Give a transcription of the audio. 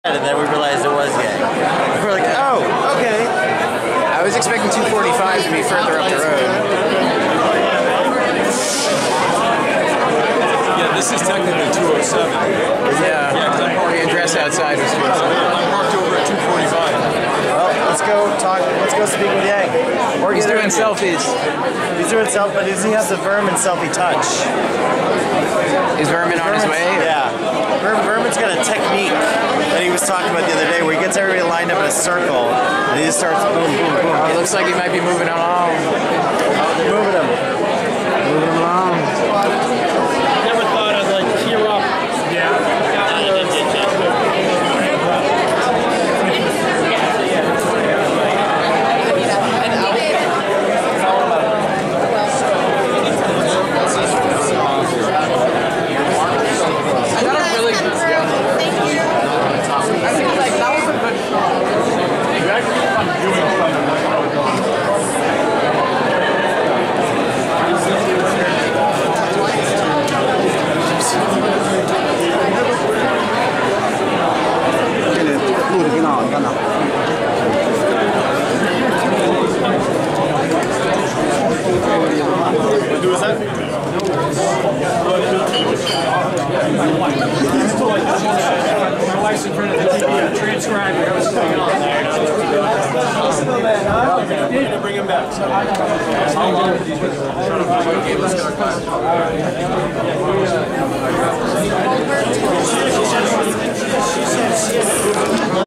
And then we realized it was gay. We were like, oh, okay. I was expecting 245 to be further up the road. Yeah, this is technically 207. Yeah, because the address outside was 207. I'm parked over at 245. Well, let's go talk. Let's go speak with Yang. Or He's doing selfies. He's doing selfies, but he has the Vermin selfie touch. Is Vermin on his way? Yeah. Vermin's got a technique that he was talking about the other day where he gets everybody lined up in a circle and he just starts boom, boom, boom. It looks like he might be moving along. They're moving him. Moving him along. Never thought I'd like tear up. My wife's in front of the TV transcribing. I was sitting on there. Bring him back. How long?